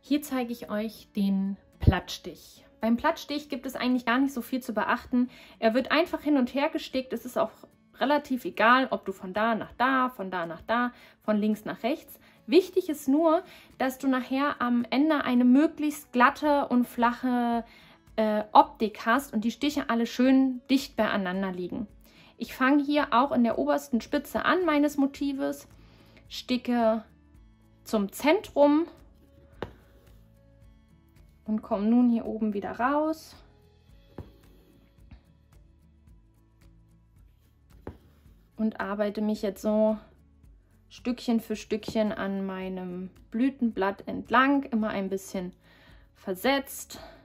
Hier zeige ich euch den Plattstich. Beim Plattstich gibt es eigentlich gar nicht so viel zu beachten. Er wird einfach hin und her gestickt. Es ist auch relativ egal, ob du von da nach da, von da nach da, von links nach rechts. Wichtig ist nur, dass du nachher am Ende eine möglichst glatte und flache Optik hast und die Stiche alle schön dicht beieinander liegen. Ich fange hier auch in der obersten Spitze an meines Motives, sticke zum Zentrum und komme nun hier oben wieder raus. Und arbeite mich jetzt so Stückchen für Stückchen an meinem Blütenblatt entlang, immer ein bisschen versetzt.